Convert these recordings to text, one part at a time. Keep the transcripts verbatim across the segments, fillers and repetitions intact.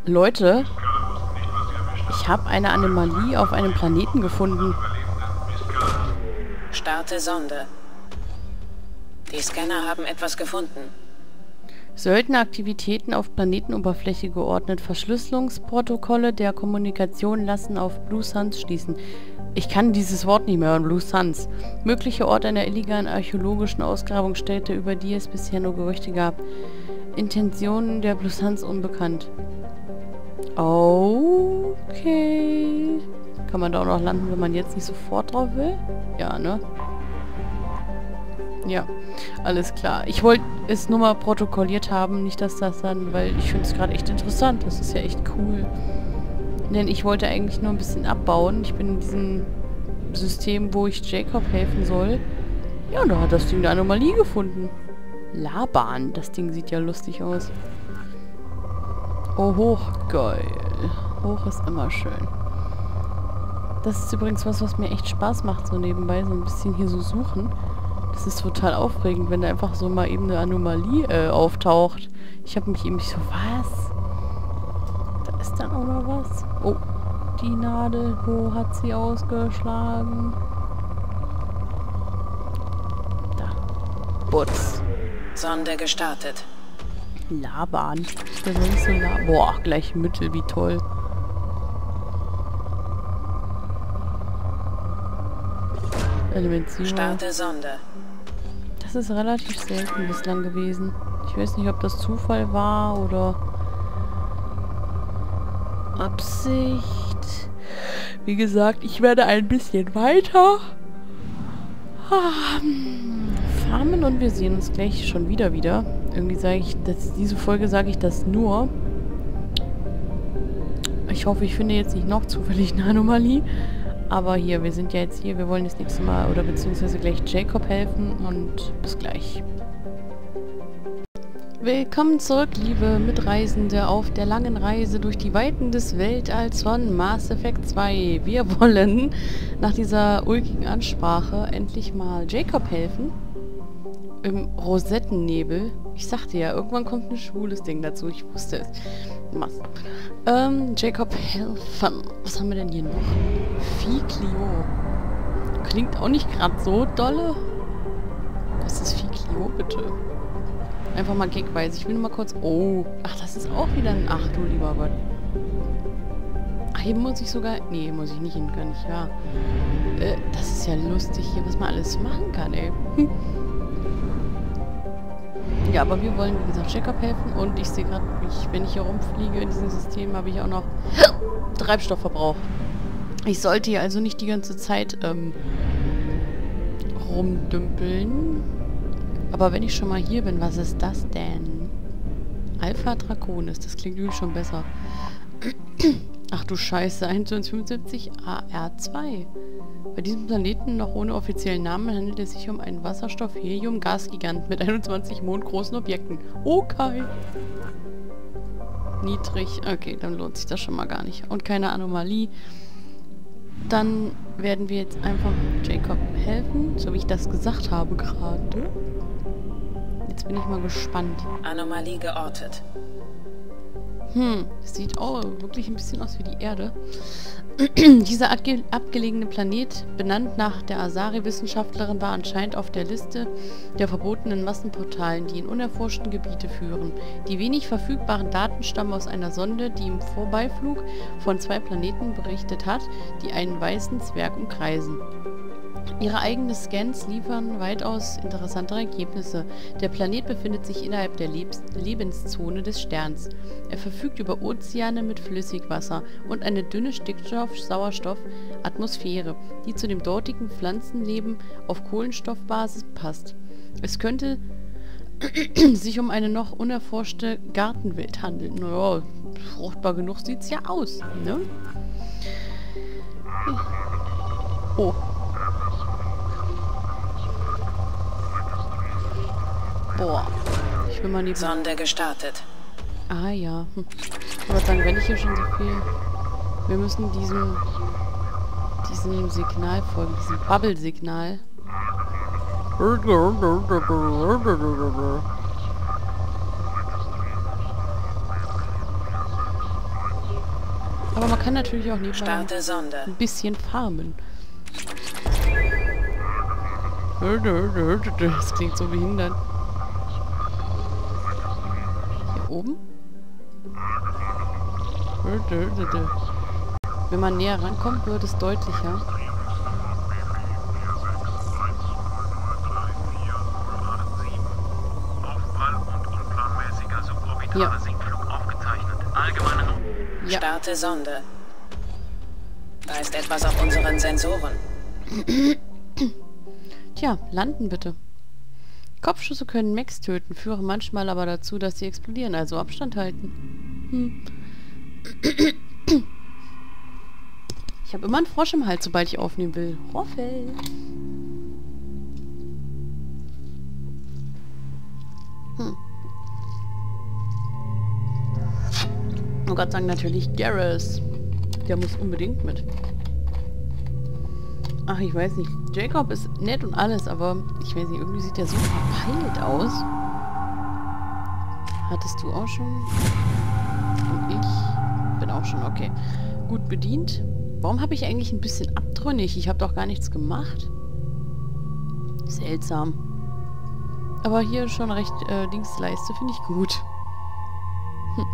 Leute, ich habe eine Anomalie auf einem Planeten gefunden. Starte Sonde. Die Scanner haben etwas gefunden. Söldneraktivitäten auf Planetenoberfläche geordnet. Verschlüsselungsprotokolle der Kommunikation lassen auf Blue Suns schließen. Ich kann dieses Wort nicht mehr hören, Blue Suns. Mögliche Ort einer illegalen archäologischen Ausgrabungsstätte, über die es bisher nur Gerüchte gab. Intentionen der Blue Suns unbekannt. Okay. Kann man da auch noch landen, wenn man jetzt nicht sofort drauf will? Ja, ne? Ja, alles klar. Ich wollte es nur mal protokolliert haben, nicht dass das dann, weil ich finde es gerade echt interessant. Das ist ja echt cool. Denn ich wollte eigentlich nur ein bisschen abbauen. Ich bin in diesem System, wo ich Jacob helfen soll. Ja, und da hat das Ding eine Anomalie gefunden. Laban. Das Ding sieht ja lustig aus. Oh, hoch. Geil. Hoch ist immer schön. Das ist übrigens was, was mir echt Spaß macht, so nebenbei so ein bisschen hier so suchen. Das ist total aufregend, wenn da einfach so mal eben eine Anomalie äh, auftaucht. Ich habe mich eben so, was? Da ist dann auch noch was. Oh, die Nadel, wo hat sie ausgeschlagen? Da. Butz. Sonde gestartet. Laban. Ist der sonst so Laban? Boah, gleich Mittel, wie toll. Element Zero. Starte Sonde. Das ist relativ selten bislang gewesen. Ich weiß nicht, ob das Zufall war oder Absicht. Wie gesagt, ich werde ein bisschen weiter farmen und wir sehen uns gleich schon wieder wieder. Irgendwie sage ich, dass diese Folge sage ich das nur. Ich hoffe, ich finde jetzt nicht noch zufällig eine Anomalie. Aber hier, wir sind ja jetzt hier. Wir wollen das nächste Mal oder beziehungsweise gleich Jacob helfen und bis gleich. Willkommen zurück, liebe Mitreisende, auf der langen Reise durch die Weiten des Weltalls von Mass Effect zwei. Wir wollen nach dieser ulkigen Ansprache endlich mal Jacob helfen. Im Rosettennebel. Ich sagte ja, irgendwann kommt ein schwules Ding dazu. Ich wusste es. Was? Ähm, Jacob helfen. Was haben wir denn hier noch? Ficlio. Klingt auch nicht gerade so dolle. Was ist Ficlio, bitte? Einfach mal gagweise. Ich will nur mal kurz... Oh. Ach, das ist auch wieder ein... Ach, du lieber Gott. Ach, hier muss ich sogar... Nee, muss ich nicht hin, kann ich, ja. Äh, das ist ja lustig hier, was man alles machen kann, ey. Hm. Ja, aber wir wollen, wie gesagt, Jacob helfen. Und ich sehe gerade, wenn ich hier rumfliege in diesem System, habe ich auch noch Treibstoffverbrauch. Ich sollte hier also nicht die ganze Zeit ähm, rumdümpeln. Aber wenn ich schon mal hier bin, was ist das denn? Alpha Draconis, das klingt irgendwie schon besser. Ach du Scheiße, einundzwanzig fünfundsiebzig A R zwei. Bei diesem Planeten, noch ohne offiziellen Namen, handelt es sich um einen Wasserstoff-Helium-Gasgigant mit einundzwanzig mondgroßen Objekten. Okay. Niedrig. Okay, dann lohnt sich das schon mal gar nicht. Und keine Anomalie. Dann werden wir jetzt einfach Jacob helfen, so wie ich das gesagt habe gerade. Jetzt bin ich mal gespannt. Anomalie geortet. Hm, das sieht auch wirklich ein bisschen aus wie die Erde. Dieser abge abgelegene Planet, benannt nach der Asari-Wissenschaftlerin, war anscheinend auf der Liste der verbotenen Massenportalen, die in unerforschten Gebiete führen. Die wenig verfügbaren Daten stammen aus einer Sonde, die im Vorbeiflug von zwei Planeten berichtet hat, die einen weißen Zwerg umkreisen. Ihre eigenen Scans liefern weitaus interessantere Ergebnisse. Der Planet befindet sich innerhalb der Lebens Lebenszone des Sterns. Er verfügt über Ozeane mit Flüssigwasser und eine dünne Stickstoff-Sauerstoff-Atmosphäre, die zu dem dortigen Pflanzenleben auf Kohlenstoffbasis passt. Es könnte sich um eine noch unerforschte Gartenwelt handeln. Naja, fruchtbar genug sieht's ja aus, ne? Oh. Boah. Ich will mal neben... Sonde gestartet. Ah ja. Hm. Ich würde sagen, wenn ich hier schon so viel... Wir müssen diesem... diesem Signal folgen. Diesem Bubble-Signal. Aber man kann natürlich auch nebenbei Starte Sonde. ein bisschen farmen. Das klingt so behindert. Hier oben? Wenn man näher rankommt, wird es deutlicher. Ja. Ja. Starte Sonde. Da ist etwas auf unseren Sensoren. Tja, landen bitte. Kopfschüsse können Mechs töten, führen manchmal aber dazu, dass sie explodieren, also Abstand halten. Hm. Ich habe immer einen Frosch im Hals, sobald ich aufnehmen will. Roffel. Hm. Oh Gott, sagen natürlich Garrus. Der muss unbedingt mit. Ach, ich weiß nicht. Jacob ist nett und alles, aber ich weiß nicht, irgendwie sieht der so verpeilt aus. Hattest du auch schon? Und ich bin auch schon, okay. Gut bedient. Warum habe ich eigentlich ein bisschen abtrünnig? Ich habe doch gar nichts gemacht. Seltsam. Aber hier schon recht äh, Dingsleiste, finde ich gut. Hm.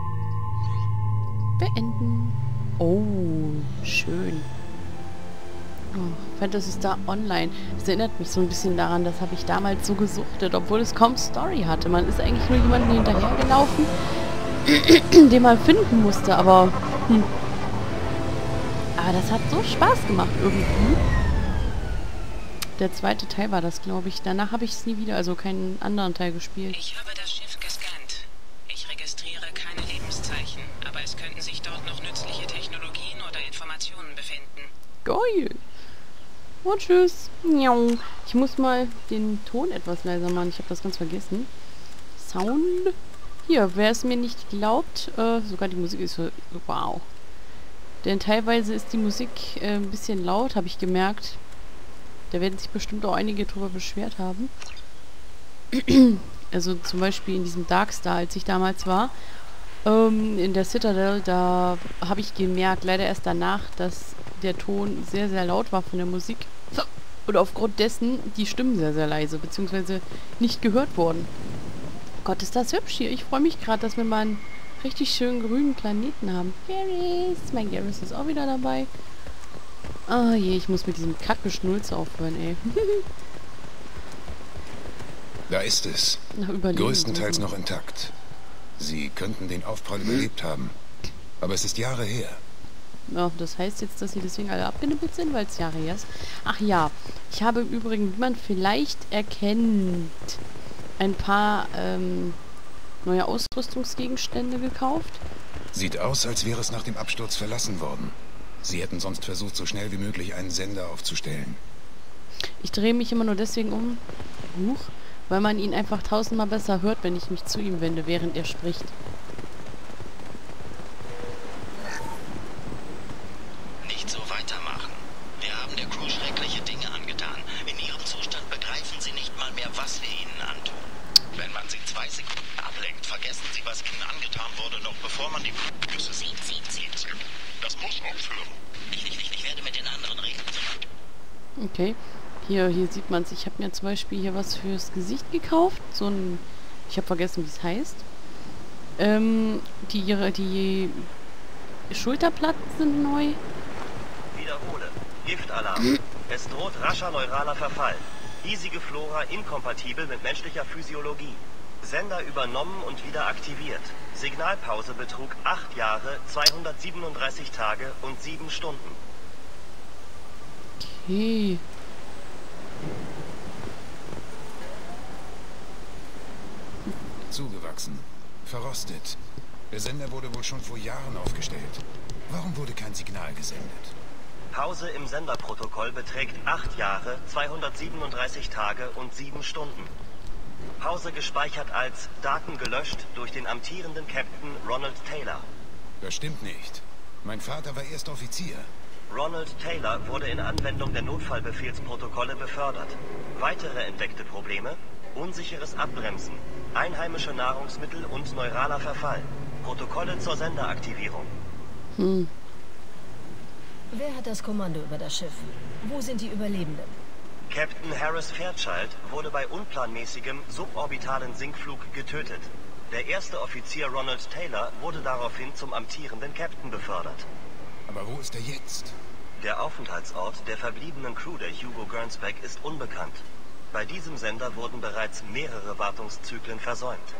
Beenden. Oh, schön. Oh, Phantasy Star Online. Das erinnert mich so ein bisschen daran, das habe ich damals so gesuchtet, obwohl es kaum Story hatte. Man ist eigentlich nur jemanden hinterhergelaufen, den man finden musste, aber... Hm. Aber das hat so Spaß gemacht irgendwie. Der zweite Teil war das, glaube ich. Danach habe ich es nie wieder, also keinen anderen Teil gespielt. Ich habe das Schiff gescannt. Ich registriere keine Lebenszeichen, aber es könnten sich dort noch nützliche Technologien oder Informationen befinden. Geil. Und tschüss. Ich muss mal den Ton etwas leiser machen. Ich habe das ganz vergessen. Sound. Hier, wer es mir nicht glaubt, äh, sogar die Musik ist so, wow. Denn teilweise ist die Musik äh, ein bisschen laut, habe ich gemerkt. Da werden sich bestimmt auch einige drüber beschwert haben. Also zum Beispiel in diesem Darkstar, als ich damals war, ähm, in der Citadel, da habe ich gemerkt, leider erst danach, dass der Ton sehr, sehr laut war von der Musik. Und aufgrund dessen die Stimmen sehr, sehr leise, beziehungsweise nicht gehört wurden. Gott, ist das hübsch hier. Ich freue mich gerade, dass wir mal einen richtig schönen grünen Planeten haben. Garrus, mein Garrus ist auch wieder dabei. Ah je, ich muss mit diesem Kackgeschnulze aufhören, ey. Da ist es. Größtenteils noch intakt. Sie könnten den Aufprall überlebt haben. Aber es ist Jahre her. Ja, das heißt jetzt, dass sie deswegen alle abgenippelt sind, weil es Jahre her ist. Ach ja, ich habe im Übrigen, wie man vielleicht erkennt, ein paar ähm, neue Ausrüstungsgegenstände gekauft. Sieht aus, als wäre es nach dem Absturz verlassen worden. Sie hätten sonst versucht, so schnell wie möglich einen Sender aufzustellen. Ich drehe mich immer nur deswegen um, huch, weil man ihn einfach tausendmal besser hört, wenn ich mich zu ihm wende, während er spricht. Nicht so weitermachen. Wir haben der Crew schreckliche Dinge angetan. In ihrem Zustand begreifen sie nicht mal mehr, was wir ihnen antun. Wenn man sie zwei Sekunden ablenkt, vergessen sie, was ihnen angetan wurde, noch bevor man die Flüsse sieht, sieht, sieht. Das muss aufhören. Ich, ich, ich, ich werde mit den anderen reden. Okay. Hier, hier sieht man es. Ich habe mir zum Beispiel hier was fürs Gesicht gekauft. So ein... Ich habe vergessen, wie es heißt. Ähm, die, ihre, die Schulterplatten sind neu. Wiederhole. Giftalarm. Es droht rascher neuraler Verfall. Hiesige Flora inkompatibel mit menschlicher Physiologie. Sender übernommen und wieder aktiviert. Signalpause betrug acht Jahre, zweihundertsiebenunddreißig Tage und sieben Stunden. Okay. Zugewachsen. Verrostet. Der Sender wurde wohl schon vor Jahren aufgestellt. Warum wurde kein Signal gesendet? Pause im Senderprotokoll beträgt acht Jahre, zweihundertsiebenunddreißig Tage und sieben Stunden. Pause gespeichert als Daten gelöscht durch den amtierenden Captain Ronald Taylor. Das stimmt nicht. Mein Vater war erst Offizier. Ronald Taylor wurde in Anwendung der Notfallbefehlsprotokolle befördert. Weitere entdeckte Probleme? Unsicheres Abbremsen, einheimische Nahrungsmittel und neuraler Verfall. Protokolle zur Senderaktivierung. Hm. Wer hat das Kommando über das Schiff? Wo sind die Überlebenden? Captain Harris Fairchild wurde bei unplanmäßigem suborbitalen Sinkflug getötet. Der erste Offizier Ronald Taylor wurde daraufhin zum amtierenden Captain befördert. Aber wo ist er jetzt? Der Aufenthaltsort der verbliebenen Crew der Hugo Gernsback ist unbekannt. Bei diesem Sender wurden bereits mehrere Wartungszyklen versäumt.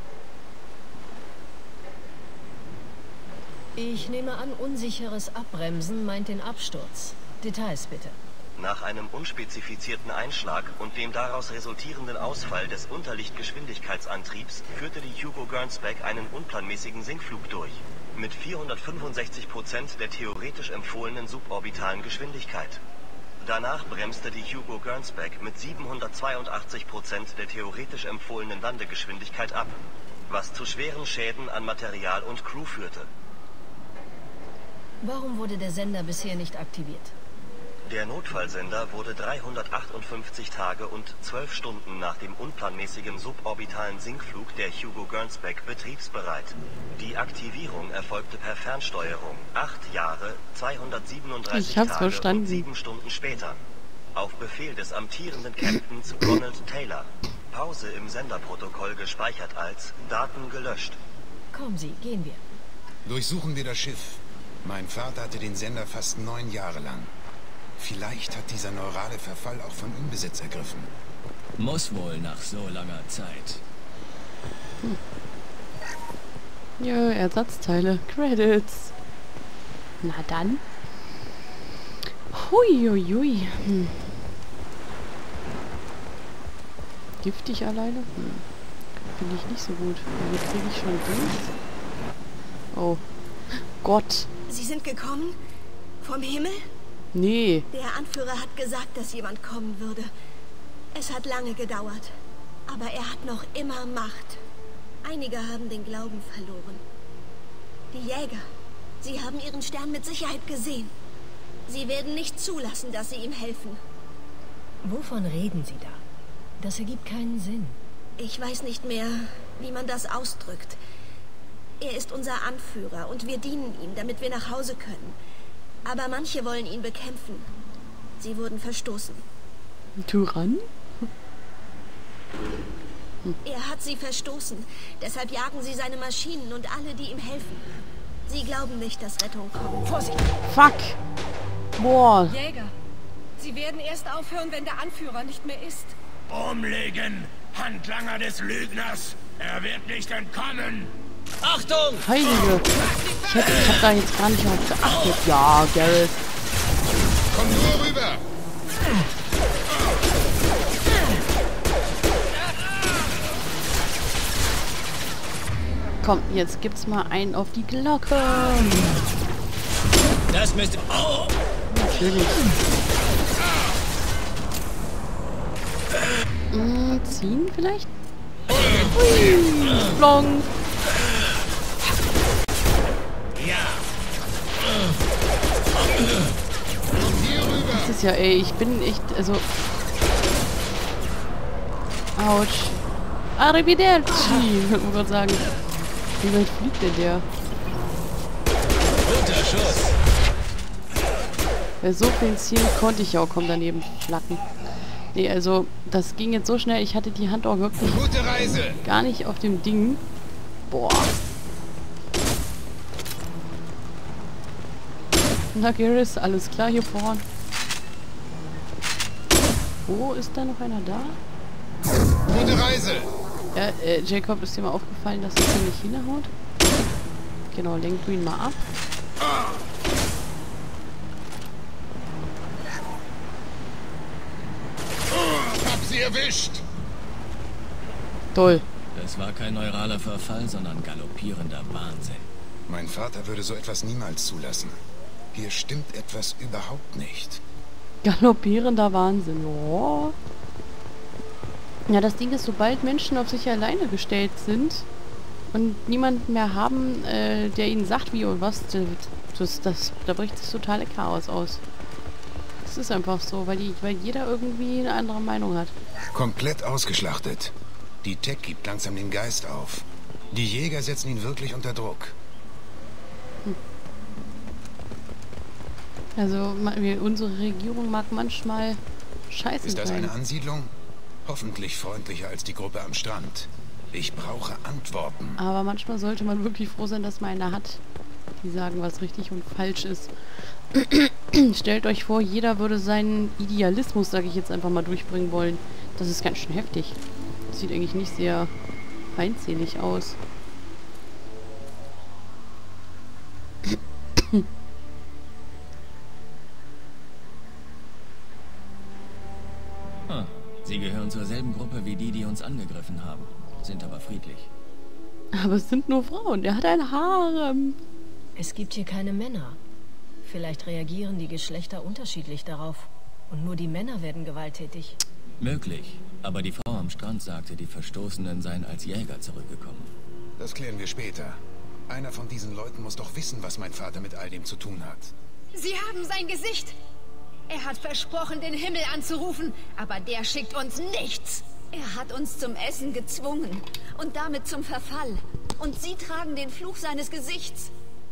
Ich nehme an, unsicheres Abbremsen meint den Absturz. Details bitte. Nach einem unspezifizierten Einschlag und dem daraus resultierenden Ausfall des Unterlichtgeschwindigkeitsantriebs führte die Hugo Gernsback einen unplanmäßigen Sinkflug durch. Mit vierhundertfünfundsechzig Prozent der theoretisch empfohlenen suborbitalen Geschwindigkeit. Danach bremste die Hugo Gernsback mit siebenhundertzweiundachtzig Prozent der theoretisch empfohlenen Landegeschwindigkeit ab, was zu schweren Schäden an Material und Crew führte. Warum wurde der Sender bisher nicht aktiviert? Der Notfallsender wurde dreihundertachtundfünfzig Tage und zwölf Stunden nach dem unplanmäßigen suborbitalen Sinkflug der Hugo Gernsback betriebsbereit. Die Aktivierung erfolgte per Fernsteuerung, acht Jahre, zweihundertsiebenunddreißig Ich hab's Tage verstanden. und sieben Stunden später. Auf Befehl des amtierenden Captains Ronald Taylor. Pause im Senderprotokoll gespeichert als Daten gelöscht. Kommen Sie, gehen wir. Durchsuchen wir das Schiff. Mein Vater hatte den Sender fast neun Jahre lang. Vielleicht hat dieser neurale Verfall auch von ihm Besitz ergriffen. Muss wohl nach so langer Zeit. Hm. Ja, Ersatzteile. Credits. Na dann. Huiuiui. Hm. Giftig alleine? Hm. Finde ich nicht so gut. Wie kriege ich schon Dings? Oh. Gott. Sie sind gekommen? Vom Himmel? Nee. Der Anführer hat gesagt, dass jemand kommen würde. Es hat lange gedauert. Aber er hat noch immer Macht. Einige haben den Glauben verloren. Die Jäger. Sie haben ihren Stern mit Sicherheit gesehen. Sie werden nicht zulassen, dass sie ihm helfen. Wovon reden Sie da? Das ergibt keinen Sinn. Ich weiß nicht mehr, wie man das ausdrückt. Er ist unser Anführer und wir dienen ihm, damit wir nach Hause können. Aber manche wollen ihn bekämpfen. Sie wurden verstoßen. Tyrann? Hm. Er hat sie verstoßen. Deshalb jagen sie seine Maschinen und alle, die ihm helfen. Sie glauben nicht, dass Rettung kommt. Vorsicht! Fuck! Boah! Jäger! Sie werden erst aufhören, wenn der Anführer nicht mehr ist. Umlegen! Handlanger des Lügners! Er wird nicht entkommen! Achtung! Heilige! Ich hab, ich hab da jetzt gar nicht mehr geachtet. Ja, Gareth. Komm nur rüber! Komm, jetzt gibt's mal einen auf die Glocke. Das müsste... Oh! Natürlich. Hm, ziehen vielleicht? Hui! Blong! Das ist ja, ey, ich bin echt, also... Autsch. Arrivederci, würde man gerade sagen. Wie weit fliegt denn der? Guter Schuss. Bei so vielen Zielen konnte ich ja auch kaum daneben flacken. Nee, also, das ging jetzt so schnell, ich hatte die Hand auch wirklich Gute Reise. gar nicht auf dem Ding. Boah. Na, Gareth, alles klar hier vorne. Wo ist da noch einer da? Gute Reise. Ja, äh, Jacob, ist dir mal aufgefallen, dass er nicht hinhaut? Genau, lenk du ihn mal ab. Hab sie erwischt. Toll. Das war kein neuraler Verfall, sondern galoppierender Wahnsinn. Mein Vater würde so etwas niemals zulassen. Hier stimmt etwas überhaupt nicht. Galoppierender Wahnsinn. Oh. Ja, das Ding ist, sobald Menschen auf sich alleine gestellt sind und niemanden mehr haben, äh, der ihnen sagt, wie und was, das, das, da bricht das totale Chaos aus. Das ist einfach so, weil, die, weil jeder irgendwie eine andere Meinung hat. Komplett ausgeschlachtet. Die Tech gibt langsam den Geist auf. Die Jäger setzen ihn wirklich unter Druck. Hm. Also unsere Regierung mag manchmal scheiße sein. Ist das eine Ansiedlung? Hoffentlich freundlicher als die Gruppe am Strand. Ich brauche Antworten. Aber manchmal sollte man wirklich froh sein, dass man eine hat, die sagen, was richtig und falsch ist. Stellt euch vor, jeder würde seinen Idealismus, sage ich jetzt einfach mal, durchbringen wollen. Das ist ganz schön heftig. Das sieht eigentlich nicht sehr feindselig aus. Hm. Sie gehören zur selben Gruppe wie die, die uns angegriffen haben. Sind aber friedlich. Aber es sind nur Frauen. Der hat ein Harem. Es gibt hier keine Männer. Vielleicht reagieren die Geschlechter unterschiedlich darauf. Und nur die Männer werden gewalttätig. Möglich. Aber die Frau am Strand sagte, die Verstoßenen seien als Jäger zurückgekommen. Das klären wir später. Einer von diesen Leuten muss doch wissen, was mein Vater mit all dem zu tun hat. Sie haben sein Gesicht. Er hat versprochen, den Himmel anzurufen, aber der schickt uns nichts. Er hat uns zum Essen gezwungen und damit zum Verfall. Und Sie tragen den Fluch seines Gesichts.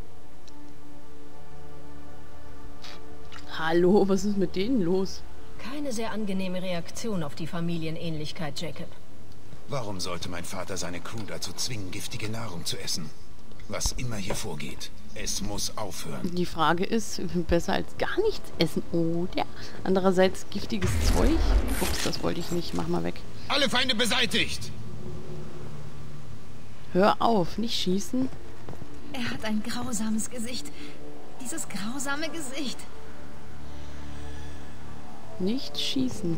Hallo, was ist mit denen los? Keine sehr angenehme Reaktion auf die Familienähnlichkeit, Jacob. Warum sollte mein Vater seine Crew dazu zwingen, giftige Nahrung zu essen? Was immer hier vorgeht, es muss aufhören. Die Frage ist, besser als gar nichts essen, oder? Andererseits giftiges Zeug? Ups, das wollte ich nicht. Mach mal weg. Alle Feinde beseitigt! Hör auf, nicht schießen. Er hat ein grausames Gesicht. Dieses grausame Gesicht. Nicht schießen.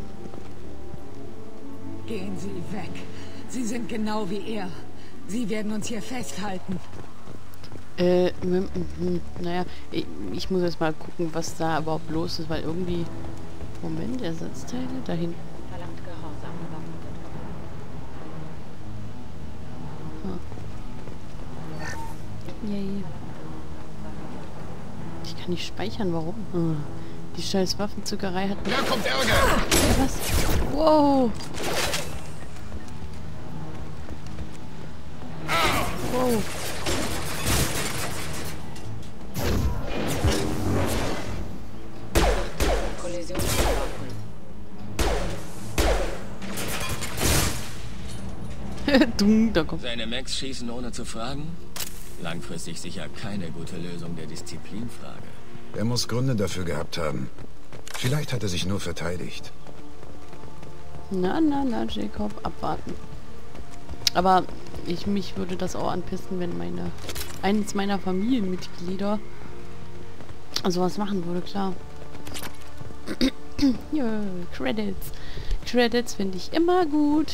Gehen Sie weg. Sie sind genau wie er. Sie werden uns hier festhalten. Äh, naja, ich, ich muss jetzt mal gucken, was da überhaupt los ist, weil irgendwie... Moment, Ersatzteile, da hinten. Verlangt Gehorsam, ah. Yay. Ich kann nicht speichern, warum? Ah. Die scheiß Waffenzückerei hat... Da kommt Ärger! Was? Wow! Wow! Dumm, da kommt... Seine Mechs schießen ohne zu fragen? Langfristig sicher keine gute Lösung der Disziplinfrage. Er muss Gründe dafür gehabt haben. Vielleicht hat er sich nur verteidigt. Na, na, na, Jacob, abwarten. Aber ich, mich würde das auch anpissen, wenn meine eines meiner Familienmitglieder sowas machen würde, klar. Ja, Credits. Credits finde ich immer gut.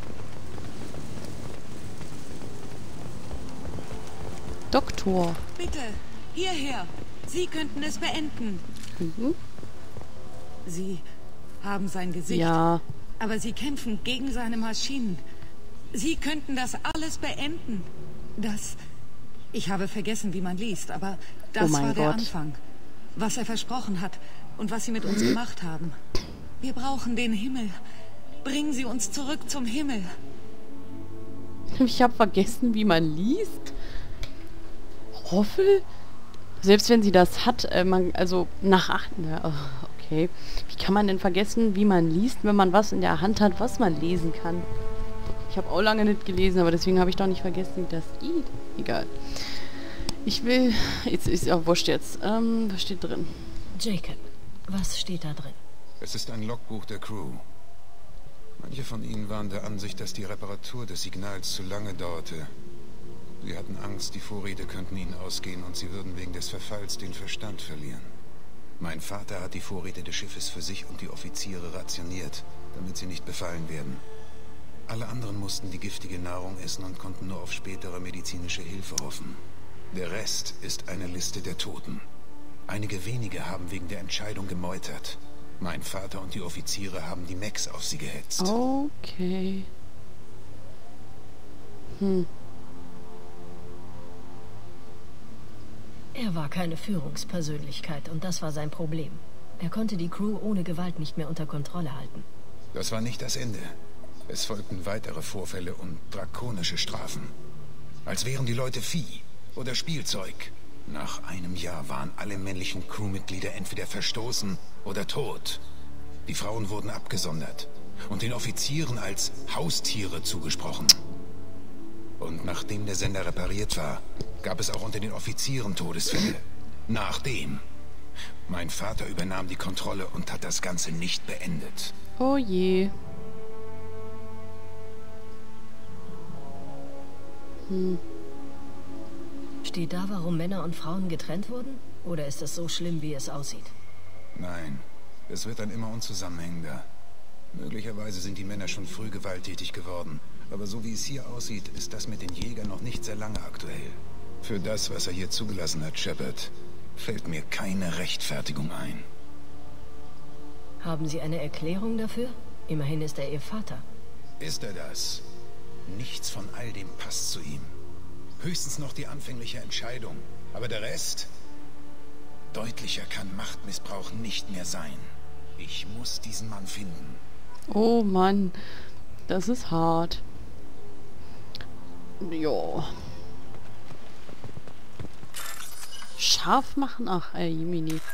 Doktor. Bitte, hierher. Sie könnten es beenden. Mhm. Sie haben sein Gesicht. Ja. Aber Sie kämpfen gegen seine Maschinen. Sie könnten das alles beenden. Das... Ich habe vergessen, wie man liest, aber das oh mein war der Gott. Anfang. Was er versprochen hat und was Sie mit uns gemacht haben. Wir brauchen den Himmel. Bringen Sie uns zurück zum Himmel. Ich habe vergessen, wie man liest. Hoffel? Selbst wenn sie das hat, äh, man, also nach achten, ja, oh, okay. Wie kann man denn vergessen, wie man liest, wenn man was in der Hand hat, was man lesen kann? Ich habe auch lange nicht gelesen, aber deswegen habe ich doch nicht vergessen, wie das geht. Egal. Ich will... Jetzt ist ja wurscht jetzt. Ähm, was steht drin? Jacob, was steht da drin? Es ist ein Logbuch der Crew. Manche von ihnen waren der Ansicht, dass die Reparatur des Signals zu lange dauerte. Sie hatten Angst, die Vorräte könnten ihnen ausgehen und sie würden wegen des Verfalls den Verstand verlieren. Mein Vater hat die Vorräte des Schiffes für sich und die Offiziere rationiert, damit sie nicht befallen werden. Alle anderen mussten die giftige Nahrung essen und konnten nur auf spätere medizinische Hilfe hoffen. Der Rest ist eine Liste der Toten. Einige wenige haben wegen der Entscheidung gemeutert. Mein Vater und die Offiziere haben die Mechs auf sie gehetzt. Okay. Hm. Er war keine Führungspersönlichkeit und das war sein Problem. Er konnte die Crew ohne Gewalt nicht mehr unter Kontrolle halten. Das war nicht das Ende. Es folgten weitere Vorfälle und drakonische Strafen. Als wären die Leute Vieh oder Spielzeug. Nach einem Jahr waren alle männlichen Crewmitglieder entweder verstoßen oder tot. Die Frauen wurden abgesondert und den Offizieren als Haustiere zugesprochen. Und nachdem der Sender repariert war, gab es auch unter den Offizieren Todesfälle. Nachdem. Mein Vater übernahm die Kontrolle und hat das Ganze nicht beendet. Oh je. Hm. Steht da, warum Männer und Frauen getrennt wurden? Oder ist es so schlimm, wie es aussieht? Nein, es wird dann immer unzusammenhängender. Möglicherweise sind die Männer schon früh gewalttätig geworden. Aber so wie es hier aussieht, ist das mit den Jägern noch nicht sehr lange aktuell. Für das, was er hier zugelassen hat, Shepard, fällt mir keine Rechtfertigung ein. Haben Sie eine Erklärung dafür? Immerhin ist er Ihr Vater. Ist er das? Nichts von all dem passt zu ihm. Höchstens noch die anfängliche Entscheidung. Aber der Rest? Deutlicher kann Machtmissbrauch nicht mehr sein. Ich muss diesen Mann finden. Oh Mann, das ist hart. Jo. Scharf machen? Ach, ey, Jiminy. Hatte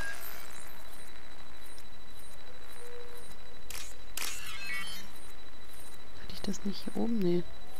ich das nicht hier oben? Nee.